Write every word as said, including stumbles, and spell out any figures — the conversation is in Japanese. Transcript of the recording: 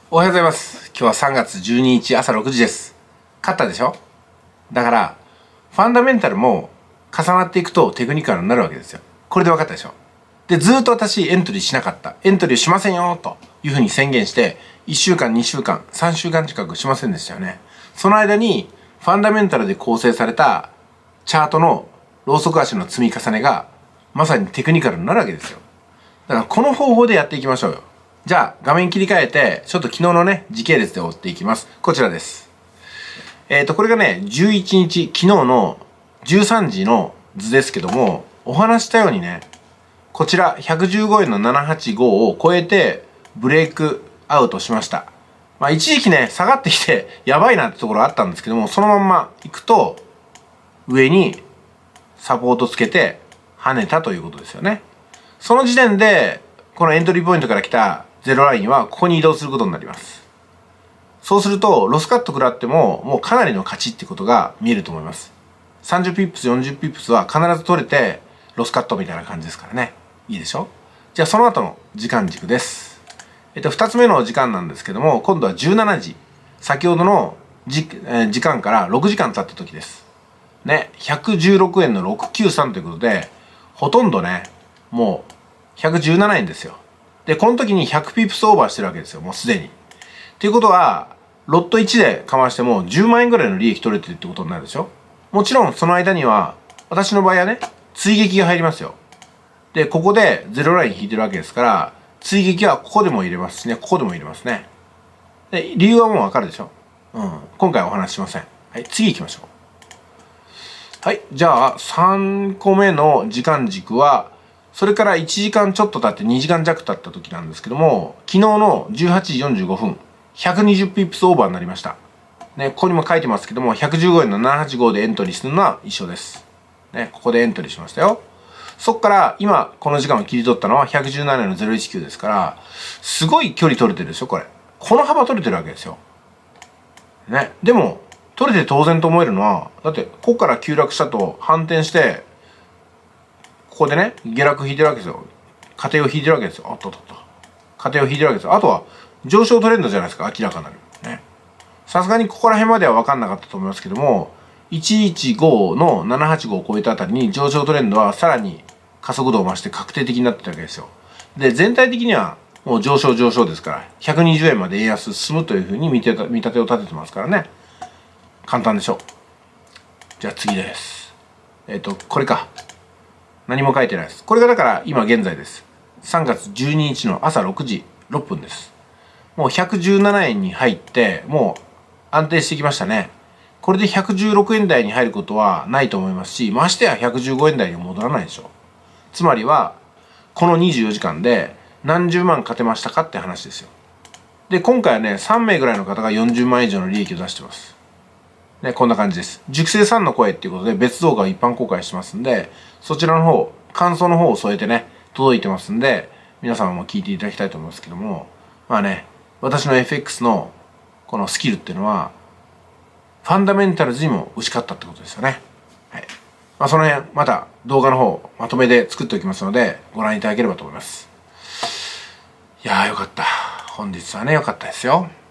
おはようございます。今日はさんがつじゅうににち朝ろくじです。勝ったでしょ。だから、ファンダメンタルも重なっていくとテクニカルになるわけですよ。これで分かったでしょ。で、ずーっと私エントリーしなかった。エントリーしませんよというふうに宣言して、いっしゅうかん、にしゅうかん、さんしゅうかん近くしませんでしたよね。その間に、ファンダメンタルで構成されたチャートのローソク足の積み重ねが、まさにテクニカルになるわけですよ。だからこの方法でやっていきましょうよ。じゃあ画面切り替えて、ちょっと昨日のね、時系列で追っていきます。こちらです。えっと、これがね、じゅういちにち、昨日のじゅうさんじの図ですけども、お話したようにね、こちらひゃくじゅうごえんのななはちごを超えてブレイクアウトしました。まあ一時期ね、下がってきてやばいなってところあったんですけども、そのまんま行くと、上にサポートつけて跳ねたということですよね。その時点で、このエントリーポイントから来たゼロラインはここに移動することになります。そうすると、ロスカット食らっても、もうかなりの勝ちってことが見えると思います。さんじゅうピップス、よんじゅうピップスは必ず取れて、ロスカットみたいな感じですからね。いいでしょ？じゃあその後の時間軸です。えっと、二つ目の時間なんですけども、今度はじゅうしちじ。先ほどのじ、えー、時間からろくじかん経った時です。ね、ひゃくじゅうろくえんのろくきゅうさんということで、ほとんどね、もうひゃくじゅうななえんですよ。で、この時にひゃくピップスオーバーしてるわけですよ、もうすでに。っていうことは、ロットいちでかましてもじゅうまんえんぐらいの利益取れてるってことになるでしょ。もちろんその間には、私の場合はね、追撃が入りますよ。で、ここでゼロライン引いてるわけですから、追撃はここでも入れますしね、ここでも入れますね。で、理由はもうわかるでしょ。うん。今回はお話ししません。はい、次行きましょう。はい、じゃあさんこめの時間軸は、それからいちじかんちょっと経ってにじかんじゃく経った時なんですけども、昨日のじゅうはちじよんじゅうごふん、ひゃくにじゅうピップスオーバーになりました。ね、ここにも書いてますけども、ひゃくじゅうごえんのななはちごでエントリーするのは一緒です。ね、ここでエントリーしましたよ。そっから今、この時間を切り取ったのはひゃくじゅうななえんのゼロいちきゅうですから、すごい距離取れてるでしょ、これ。この幅取れてるわけですよ。ね、でも、取れて当然と思えるのは、だって、ここから急落したと反転して、ここでね、下落引いてるわけですよ。過程を引いてるわけですよ。あっとっとっと。過程を引いてるわけですよ。あとは、上昇トレンドじゃないですか、明らかなる。ね。さすがにここら辺までは分かんなかったと思いますけども、いちいちごのななはちごを超えたあたりに上昇トレンドはさらに加速度を増して確定的になってたわけですよ。で、全体的にはもう上昇上昇ですから、ひゃくにじゅうえんまで円安進むというふうに見てた見立てを立ててますからね。簡単でしょう。じゃあ次です。えっと、これか。何も書いてないです。これがだから今現在です。さんがつじゅうににちの朝ろくじろっぷんです。もうひゃくじゅうななえんに入って、もう安定してきましたね。これでひゃくじゅうろくえん台に入ることはないと思いますし、ましてやひゃくじゅうごえん台には戻らないでしょう。つまりは、このにじゅうよじかんで何十万勝てましたかって話ですよ。で、今回はね、さんめいぐらいの方がよんじゅうまんえん以上の利益を出してます。ね、こんな感じです。熟成さんの声っていうことで別動画を一般公開してますんで、そちらの方、感想の方を添えてね、届いてますんで、皆様も聞いていただきたいと思いますけども、まあね、私の エフエックス のこのスキルっていうのは、ファンダメンタルズにも打ち勝ったってことですよね。はい。まあその辺、また動画の方、まとめで作っておきますので、ご覧いただければと思います。いやーよかった。本日はね、よかったですよ。